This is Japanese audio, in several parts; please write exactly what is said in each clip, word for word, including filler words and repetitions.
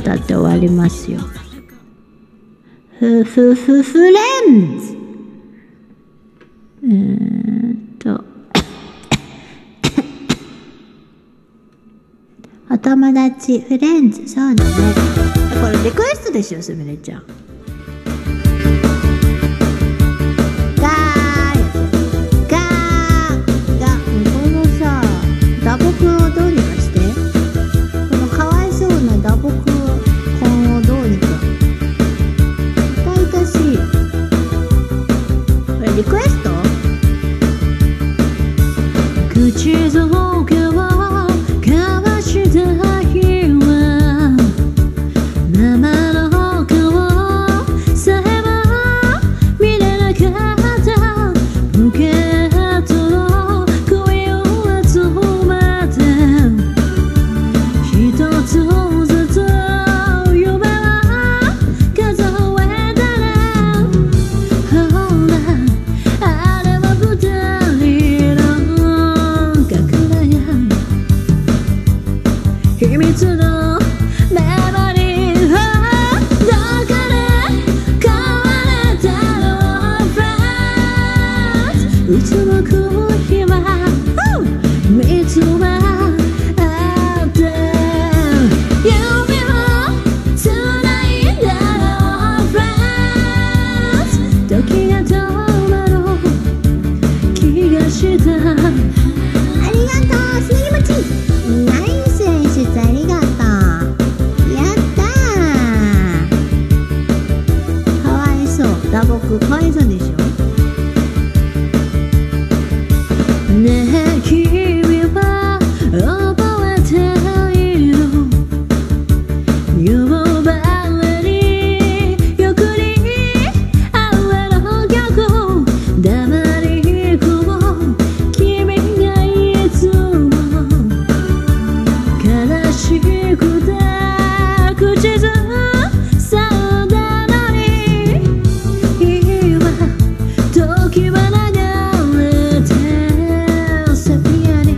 歌って終わりますよ。ふふふフレンズ。えーっとお友達フレンズ、そうだね。これリクエストでしょ、すみれちゃん。ガーガーガー、このさ打撲をどうにかして、このかわいそうな打撲本をどうにか。痛々しい。これリクエスト。口づけを交わした日は生の顔さえも見れなかったポケットの恋を集めて一つずつ夢を数えたら、ほらあれは二人の隠れ家秘密のメモリーをどこで壊れたのフランス、うつむく日は見つめ合って指をつないだのフランス、時が止まる気がした。ありがとうすなぎもち、ナイス演出ありがとう。やったー。かわいそう、打撲かわいそうでしょ。ねえ君は覚えている、夕張によくにあの曲、黙り込む君がいつも悲しくて口ずさんだのに、今時は流れてセピアに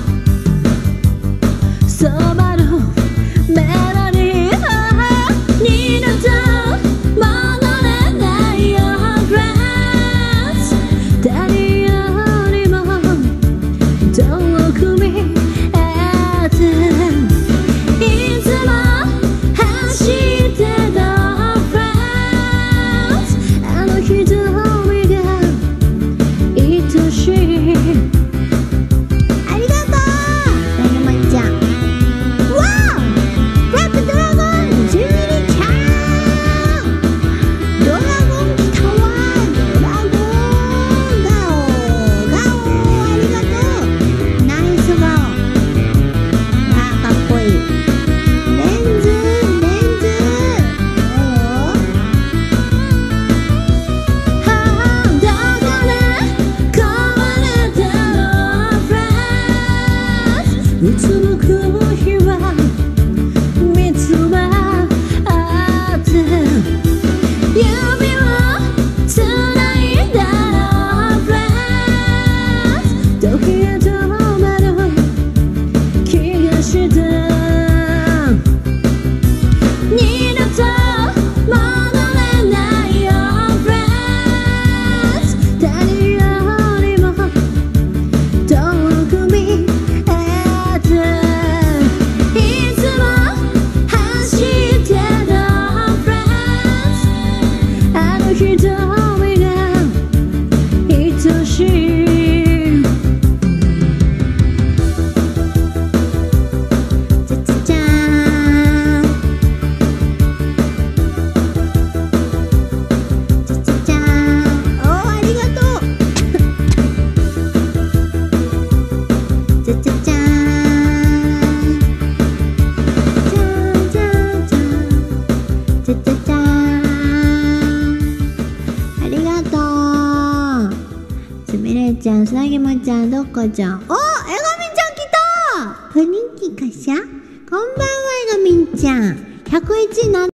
染まるメロディー、二度と戻れないよフランス、誰よりも遠く見えていつも走ってたフランス、あの瞳が愛しい。ありがとうなぎまちゃん。わあブラックドラゴンじゅうにちゃん、ドラゴン来たわ。ドラゴンガオガオ、ありがとう。ナイスガオ。あーかっこいい。レンズレンズ、おーはあ、どこで壊れたのフランス、うつむく日は見つめ合って指をつないだのフランス、時が止まる気がした。二度と戻れないよフランス、誰よりも遠く見えていつも走ってたフランス、あの瞳が愛しい。チャチャチャーン、チャチャチャーン、おーありがとう。チャチャチャーン、チャンチャンチャン、チャチャチャーン、ありがとう。すみれちゃん、すなぎまちゃん、どっこちゃん、お、えがみんちゃん来た。雰囲気かしゃ。こんばんは、えがみんちゃん。ひゃくいちなん